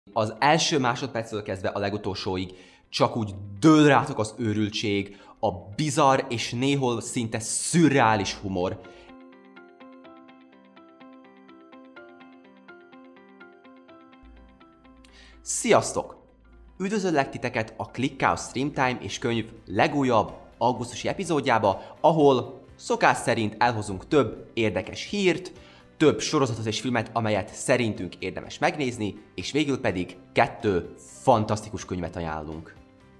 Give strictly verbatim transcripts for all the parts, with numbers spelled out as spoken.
Az első másodperctől kezdve a legutolsóig csak úgy dől rátok az őrültség, a bizarr és néhol szinte szürreális humor. Sziasztok! Üdvözöllek titeket a ClickHouse Streamtime és könyv legújabb augusztusi epizódjába, ahol szokás szerint elhozunk több érdekes hírt, több sorozatot és filmet, amelyet szerintünk érdemes megnézni, és végül pedig kettő fantasztikus könyvet ajánlunk.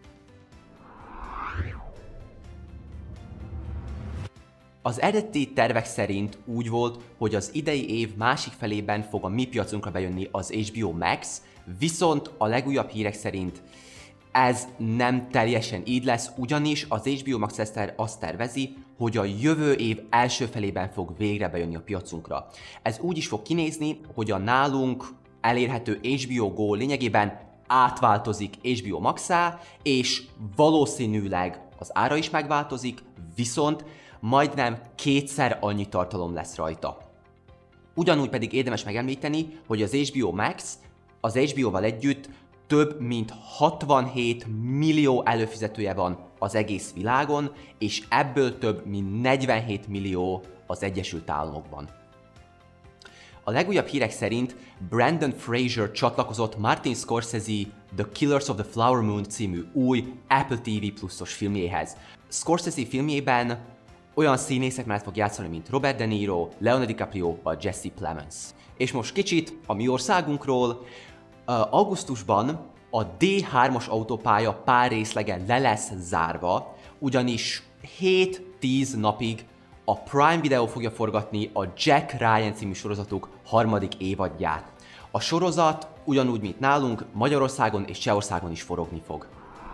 Az eredeti tervek szerint úgy volt, hogy az idei év másik felében fog a mi piacunkra bejönni az há bé o Max, viszont a legújabb hírek szerint ez nem teljesen így lesz, ugyanis az há bé o Max azt tervezi, hogy a jövő év első felében fog végre bejönni a piacunkra. Ez úgy is fog kinézni, hogy a nálunk elérhető há bé o Go lényegében átváltozik há bé o Max-á, és valószínűleg az ára is megváltozik, viszont majdnem kétszer annyi tartalom lesz rajta. Ugyanúgy pedig érdemes megemlíteni, hogy az há bé o Max az há bé o-val együtt több mint hatvanhét millió előfizetője van az egész világon, és ebből több mint negyvenhét millió az Egyesült Államokban. A legújabb hírek szerint Brendan Fraser csatlakozott Martin Scorsese The Killers of the Flower Moon című új Apple té vé pluszos filmjéhez. Scorsese filmjében olyan színészek mellett fog játszani, mint Robert De Niro, Leonardo DiCaprio vagy Jesse Plemons. És most kicsit a mi országunkról. Uh, augusztusban a dé hármas autópálya pár részlege le lesz zárva, ugyanis hét-tíz napig a Prime Video fogja forgatni a Jack Ryan című sorozatuk harmadik évadját. A sorozat ugyanúgy, mint nálunk, Magyarországon és Csehországon is forogni fog.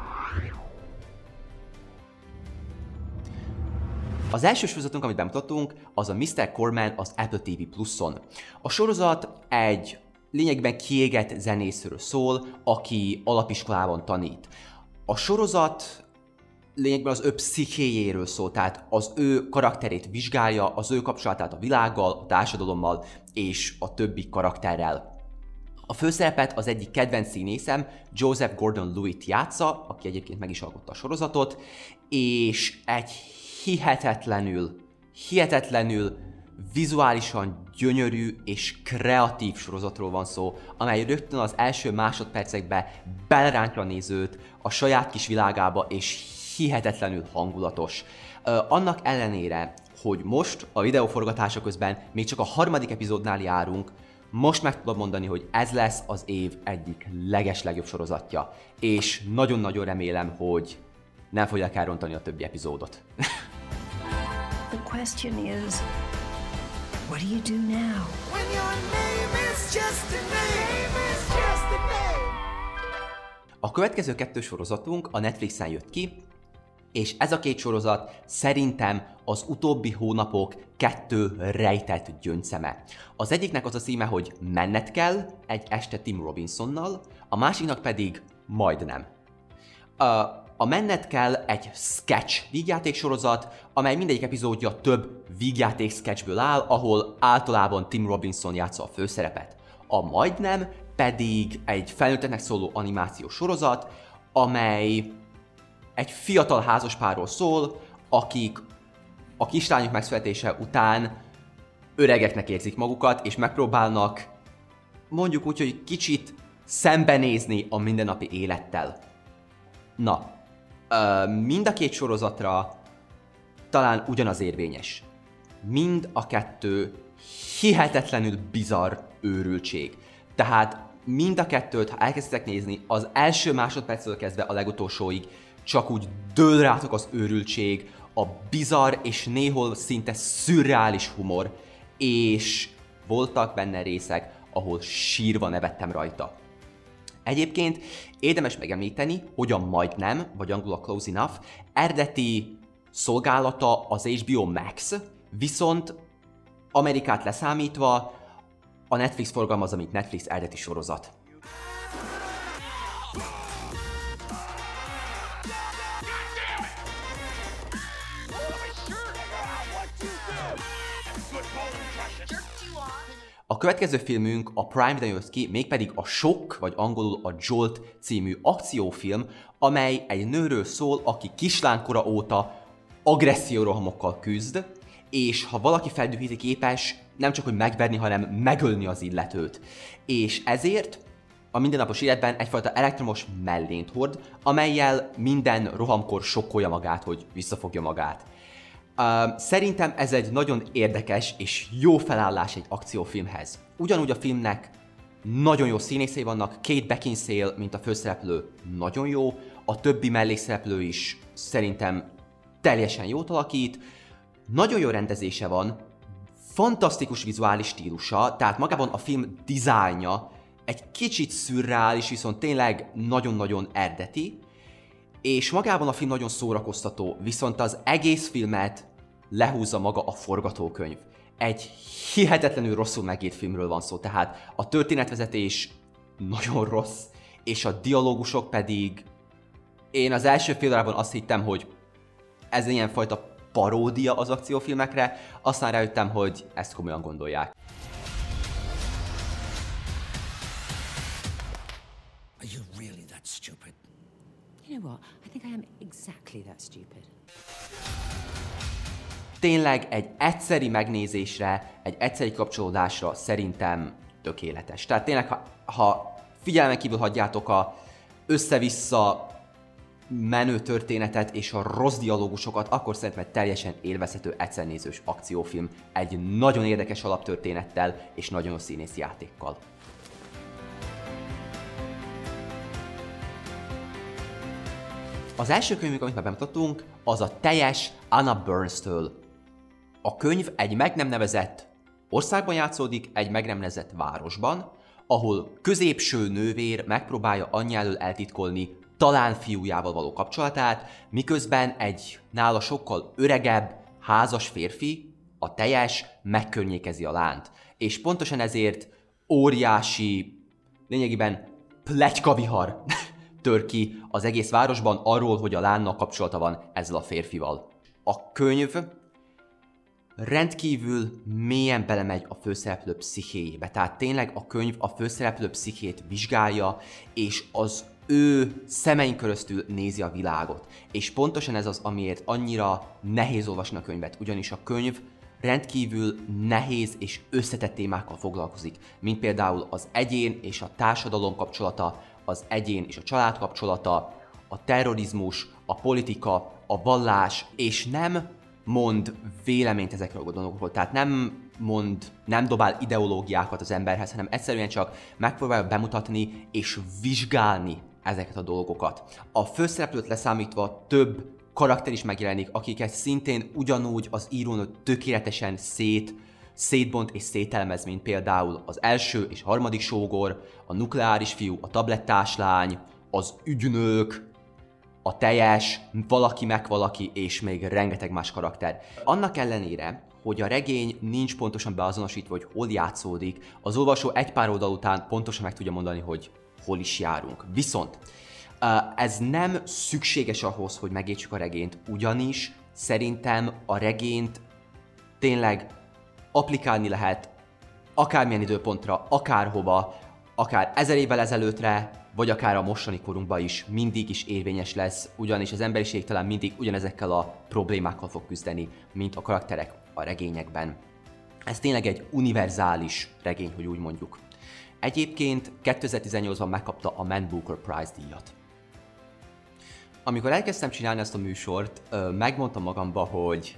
Az első sorozatunk, amit bemutattunk, az a miszter Corman az Apple té vé Pluszon. A sorozat egy lényegben kiégett zenészről szól, aki alapiskolában tanít. A sorozat lényegben az ő pszichéjéről szól, tehát az ő karakterét vizsgálja, az ő kapcsolatát a világgal, a társadalommal és a többi karakterrel. A főszerepet az egyik kedvenc színészem, Joseph Gordon-Levitt játsza, aki egyébként meg is alkotta a sorozatot, és egy hihetetlenül, hihetetlenül vizuálisan gyönyörű és kreatív sorozatról van szó, amely rögtön az első másodpercekben belerántja a nézőt a saját kis világába, és hihetetlenül hangulatos. Ö, annak ellenére, hogy most a videóforgatása közben még csak a harmadik epizódnál járunk, most meg tudom mondani, hogy ez lesz az év egyik legeslegjobb sorozatja, és nagyon-nagyon remélem, hogy nem fogják elrontani a többi epizódot. The question is, what do you do now? When your name is just a name, is just a name. A következő kettő sorozatunk a Netflixen jött ki, és ez a két sorozat szerintem az utóbbi hónapok kettő rejtett gyöngyszeme. Az egyiknek az a címe, hogy Menned kell, egy este Tim Robinsonnal, a másiknak pedig Majdnem. A, a Menned kell egy sketch vígjáték sorozat, amely mindegyik epizódja több vígjáték sketchből áll, ahol általában Tim Robinson játsza a főszerepet. A Majdnem pedig egy felnőtteknek szóló animációs sorozat, amely egy fiatal házaspárról szól, akik a kislányuk megszületése után öregeknek érzik magukat, és megpróbálnak mondjuk úgy, hogy kicsit szembenézni a mindennapi élettel. Na, mind a két sorozatra talán ugyanaz érvényes. Mind a kettő hihetetlenül bizarr őrültség. Tehát mind a kettőt, ha elkezditek nézni, az első másodperctől kezdve a legutolsóig csak úgy dől rátok az őrültség, a bizarr és néhol szinte szürreális humor, és voltak benne részek, ahol sírva nevettem rajta. Egyébként érdemes megemlíteni, hogy a Majdnem, vagy angolul a Close Enough, eredeti szolgálata az há bé o Max, viszont Amerikát leszámítva a Netflix forgalmazza, mint Netflix eredeti sorozat. A A következő filmünk a Prime-re jött ki, mégpedig a Shock, vagy angolul a Jolt című akciófilm, amely egy nőről szól, aki kislánykora óta agressziórohamokkal küzd, és ha valaki feldühíti, képes nem csak hogy megverni, hanem megölni az illetőt. És ezért a mindennapos életben egyfajta elektromos mellényt hord, amellyel minden rohamkor sokkolja magát, hogy visszafogja magát. Uh, szerintem ez egy nagyon érdekes és jó felállás egy akciófilmhez. Ugyanúgy a filmnek nagyon jó színészei vannak, Kate Beckinsale, mint a főszereplő, nagyon jó, a többi mellékszereplő is szerintem teljesen jót alakít, nagyon jó rendezése van, fantasztikus vizuális stílusa, tehát magában a film dizájnja egy kicsit szürreális, viszont tényleg nagyon-nagyon eredeti, és magában a film nagyon szórakoztató, viszont az egész filmet lehúzza maga a forgatókönyv. Egy hihetetlenül rosszul megírt filmről van szó, tehát a történetvezetés nagyon rossz, és a dialógusok pedig... Én az első fél órában azt hittem, hogy ez ilyenfajta paródia az akciófilmekre, aztán rájöttem, hogy ezt komolyan gondolják. Are you really that stupid? You know what? I think I am exactly that stupid. Tényleg egy egyszeri megnézésre, egy egyszeri kapcsolódásra szerintem tökéletes. Tehát tényleg, ha, ha figyelmen kívül hagyjátok a össze-vissza menő történetet és a rossz dialógusokat, akkor szerintem egy teljesen élvezhető egyszernézős akciófilm egy nagyon érdekes alaptörténettel és nagyon jó színészi játékkal. Az első könyvünk, amit már bemutattunk, az a Teljes Anna Burns-től. A könyv egy meg nem nevezett országban játszódik, egy meg nem nevezett városban, ahol középső nővér megpróbálja anyja elől eltitkolni talán fiújával való kapcsolatát, miközben egy nála sokkal öregebb, házas férfi, a Teljes, megkörnyékezi a lányt. És pontosan ezért óriási, lényegében pletykavihar tör ki az egész városban arról, hogy a lánynak kapcsolata van ezzel a férfival. A könyv rendkívül mélyen belemegy a főszereplő pszichéjébe, tehát tényleg a könyv a főszereplő pszichét vizsgálja, és az ő szemein köröztül nézi a világot. És pontosan ez az, amiért annyira nehéz olvasni a könyvet, ugyanis a könyv rendkívül nehéz és összetett témákkal foglalkozik, mint például az egyén és a társadalom kapcsolata, az egyén és a család kapcsolata, a terrorizmus, a politika, a vallás, és nem mond véleményt ezekről a dolgokról, tehát nem mond, nem dobál ideológiákat az emberhez, hanem egyszerűen csak megpróbálja bemutatni és vizsgálni ezeket a dolgokat. A főszereplőt leszámítva több karakter is megjelenik, akiket szintén ugyanúgy az író tökéletesen szét, szétbont és szételmez, mint például az első és harmadik sógor, a nukleáris fiú, a tablettás lány, az ügynök, a Teljes, valaki meg valaki, és még rengeteg más karakter. Annak ellenére, hogy a regény nincs pontosan beazonosítva, hogy hol játszódik, az olvasó egy pár oldal után pontosan meg tudja mondani, hogy hol is járunk. Viszont ez nem szükséges ahhoz, hogy megértsük a regényt, ugyanis szerintem a regényt tényleg applikálni lehet akármilyen időpontra, akárhova, akár ezer évvel ezelőttre, vagy akár a mostani korunkban is mindig is érvényes lesz, ugyanis az emberiség talán mindig ugyanezekkel a problémákkal fog küzdeni, mint a karakterek a regényekben. Ez tényleg egy univerzális regény, hogy úgy mondjuk. Egyébként kétezer-tizennyolcban megkapta a Man Booker Prize díjat. Amikor elkezdtem csinálni ezt a műsort, megmondtam magamba, hogy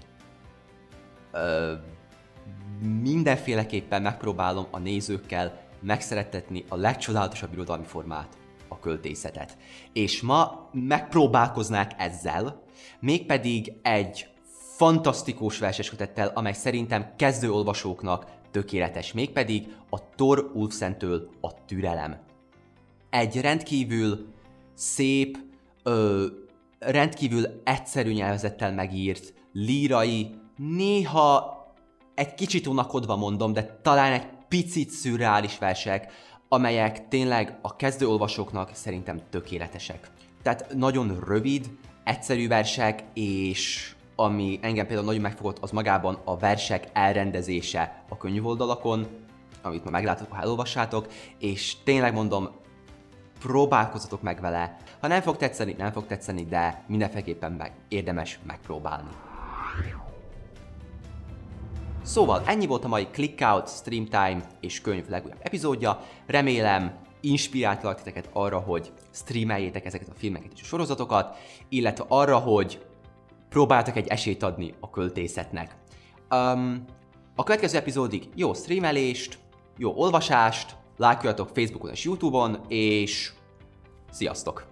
mindenféleképpen megpróbálom a nézőkkel megszerettetni a legcsodálatosabb irodalmi formát, a költészetet. És ma megpróbálkoznák ezzel, mégpedig egy fantasztikus verseskötettel, amely szerintem kezdő olvasóknak tökéletes, mégpedig a Thor Ulfsentől a Türelem. Egy rendkívül szép, ö, rendkívül egyszerű nyelvezettel megírt, lírai, néha egy kicsit unakodva mondom, de talán egy picit szürreális versek, amelyek tényleg a kezdő olvasóknak szerintem tökéletesek. Tehát nagyon rövid, egyszerű versek, és ami engem például nagyon megfogott, az magában a versek elrendezése a könyvoldalakon. amit ma meglátok, ha elolvassátok, és tényleg mondom, próbálkozzatok meg vele. Ha nem fog tetszeni, nem fog tetszeni, de mindenféleképpen meg érdemes megpróbálni. Szóval ennyi volt a mai Clickout, Streamtime és könyv legújabb epizódja. Remélem inspiráltalak titeket arra, hogy streameljétek ezeket a filmeket és a sorozatokat, illetve arra, hogy próbáljátok egy esélyt adni a költészetnek. Um, a következő epizódig jó streamelést, jó olvasást, lájkoljatok Facebookon és YouTube-on, és sziasztok!